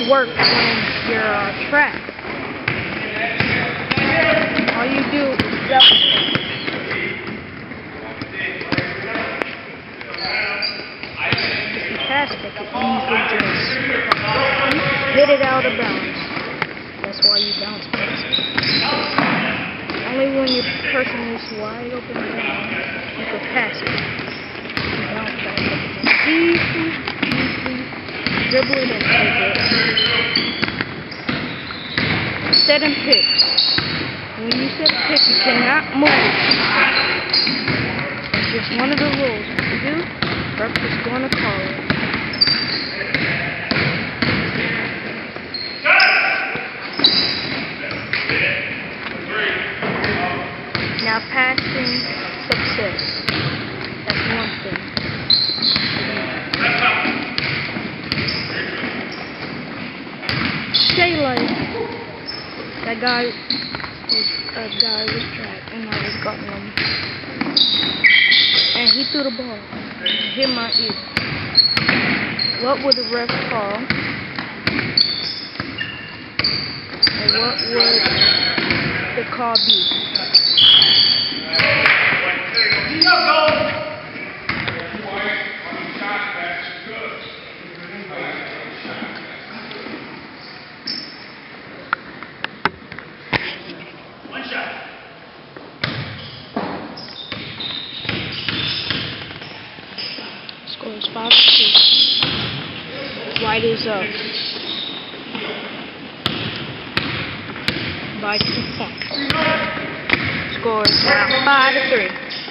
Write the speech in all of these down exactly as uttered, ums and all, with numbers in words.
work when you're uh, track. All you do is jump. If you pass it, you can easily just hit it out of bounds. That's why you bounce past it. Only when your person is wide open down, you can pass it. You bounce past it. Easy, easy, dribble it and take it. Set and picks. When you set a pick, you cannot move. It's just one of the rules. If you do, ref is going to call it. Now passing success. That's one thing. Stay like that guy was a guy was trapped and I was guarding him. And he threw the ball. Hit my ear. What would the ref call? And what would the call be? Score is five to two. White is up by two points. Score is now five to three.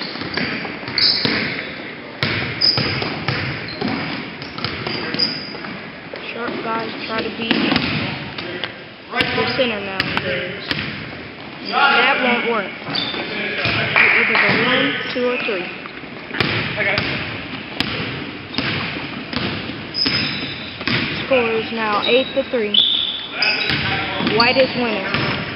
Short guys try to beat the center nowadays. That won't work. You're either the one, two, or three. Score is now eight to three. White is winning.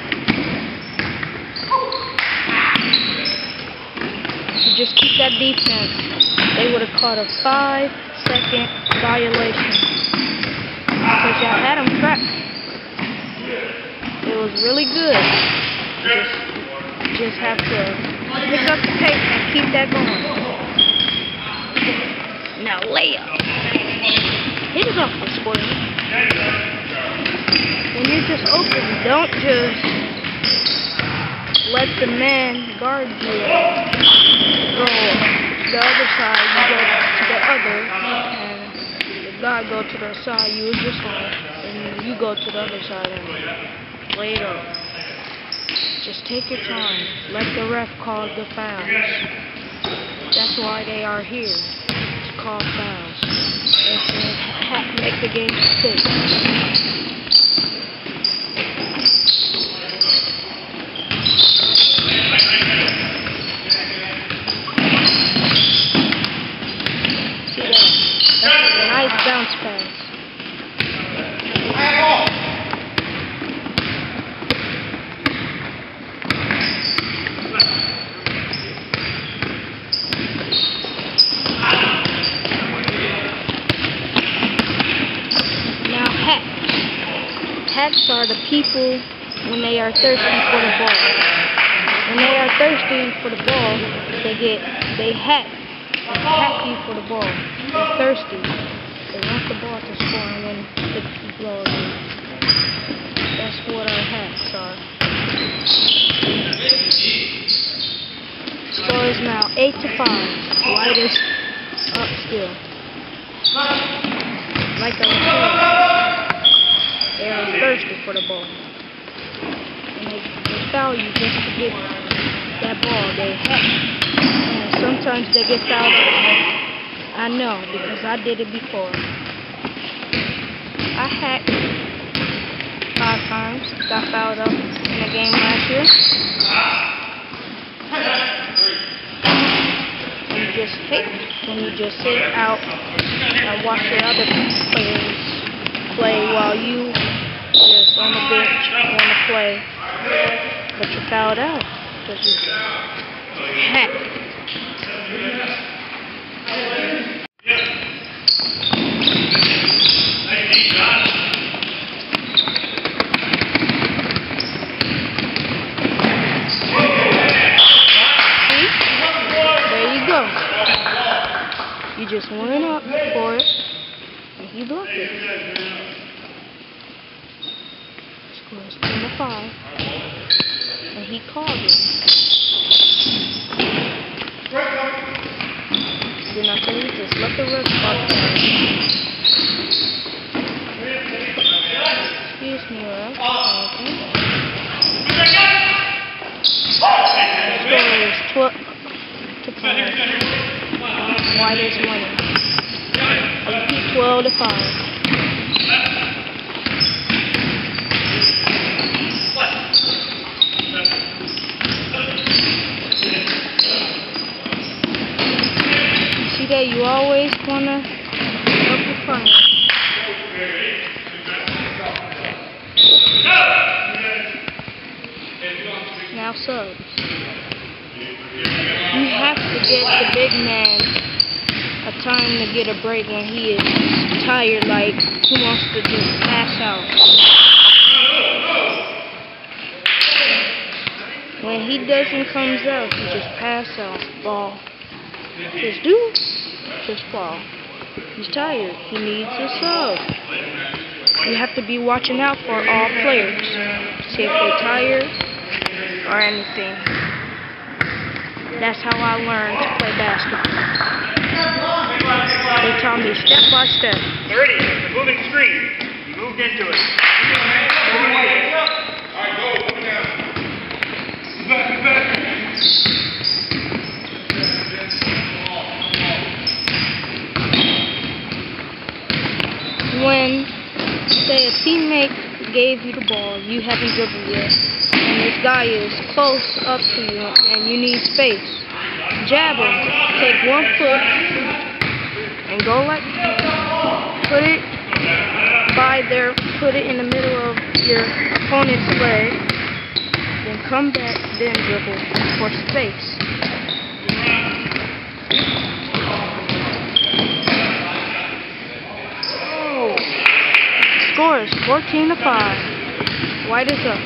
If you just keep that defense, they would have caught a five second violation. Because y'all had them trapped. It was really good. Just, just have to pick up the pace and keep that going. Now layup. Hit it off the square. When you're just open, don't just let the man guard you. Go the other side, you go to the other, and the guy go to the side you were just on, and you go to the other side and lay it up. Just take your time. Let the ref call the fouls. That's why they are here, to call fouls. And to make the game safe. See that? That's a nice bounce pass. Hacks are the people when they are thirsty for the ball. When they are thirsty for the ball, they get they hack. They hack you for the ball. They're thirsty. They want the ball to score and win the ball game. That's what our hacks are. Score is now eight to five. White is up still. Like I was saying. They are thirsty for the ball. And they, they foul you just to get that ball. They hack. And sometimes they get fouled up. I know, because I did it before. I hacked five times. Got fouled up in a game last year. And you just hit. When you just sit out and watch the other players play while you just on the bench want to play, but you fouled out because you hacked. just went up for it, and he blocked it. Score is ten to five, and he called it. Then I tell you, just let the ref start playing. Excuse me, ref. Thank you. Score is twelve to five. White is winning. Repeat, twelve to five. See that you always wanna help your partner. Now subs. You have to get the big man a time to get a break when he is tired, like he wants to just pass out. When he doesn't comes out, he just pass out, fall. Just do, just fall. He's tired. He needs a sub. You have to be watching out for all players. See if they're tired or anything. That's how I learned to play basketball. They taught me step by step. thirty, the moving screen. You moved into it. Alright, go, up and down. Back, back. When, say, a teammate gave you the ball, you haven't dribbled yet, and this guy is close up to you, and you need space, jab him. Take one foot and go like, put it by there, put it in the middle of your opponent's leg, then come back, then dribble for space. Score is fourteen to five. White is up.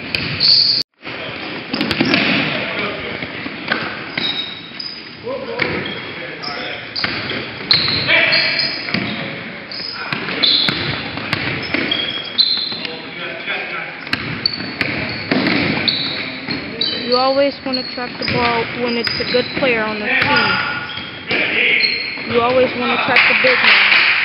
You always want to track the ball when it's a good player on the team. You always want to track the big man.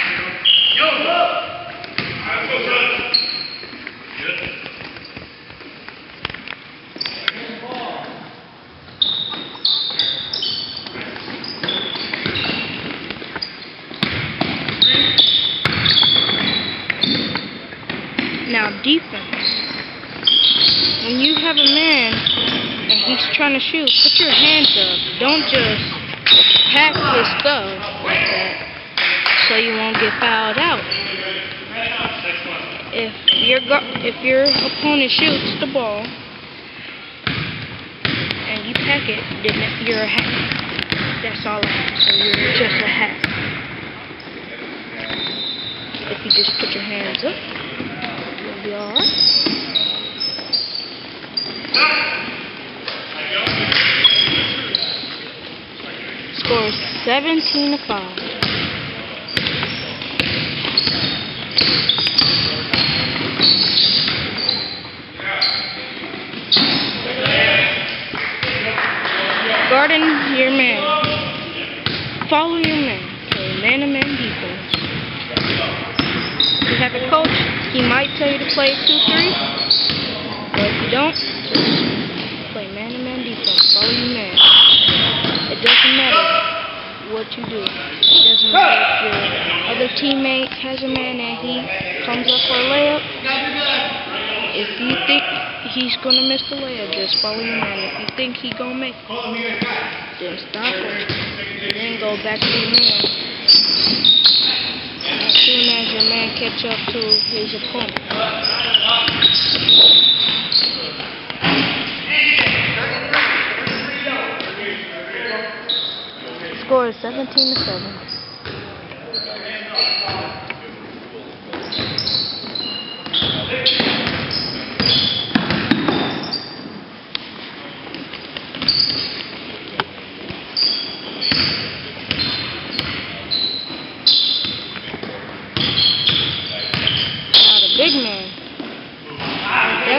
Now defense. When you have a man and he's trying to shoot, put your hands up. Don't just pass his stuff like that so you won't get fouled out. If your if your opponent shoots the ball and you pack it, then you're a hack. That's all I have. So you're just a hack. If you just put your hands up, you'll be alright. Score is seventeen to five. Guarding your man. Follow your man. Play man-to-man defense. You have a coach, he might tell you to play two three, but if you don't, just play man-to-man defense. Follow your man. It doesn't matter what you do. It doesn't matter if your other teammate has a man and he comes up for a layup. If you think he's going to miss the layup, just follow your man. If you think he's going to make it, then stop him. And then go back to your man. As soon as your man catch up to his opponent. Score is seventeen to seven.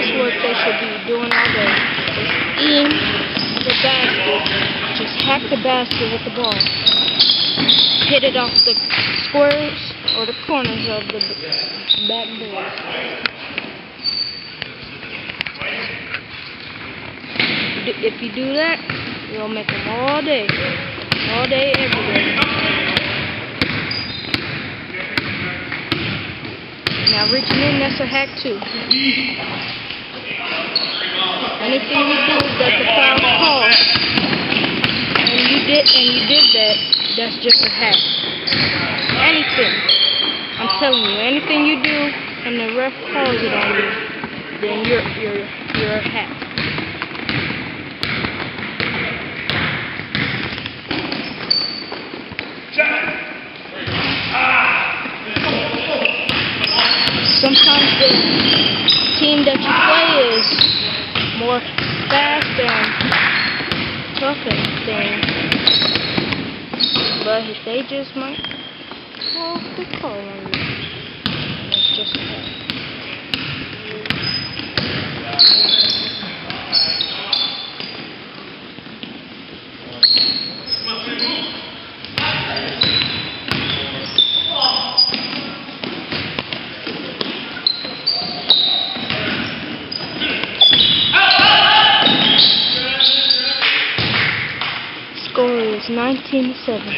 That's what they should be doing all day. Just in the basket. Just hack the basket with the ball. Hit it off the squares or the corners of the backboard. If you do that, you'll make them all day. All day, every day. Now reaching in, that's a hack too. Anything you do that's a foul call, and you did and you did that, that's just a hack. Anything. I'm telling you, anything you do and the ref calls it on you, then you're you're you're a hack. Sometimes the team that you play is more fast and tough and things, but they just might call the call on you. That's just that. Score is nineteen to seven.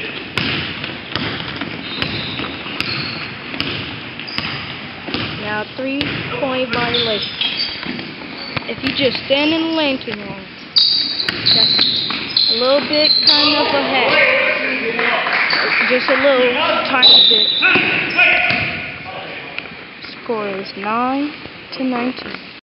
Now three-point violation. If you just stand in the lane too long, that's a little bit kind of a hack. Just a little tiny bit. Score is nine to nineteen.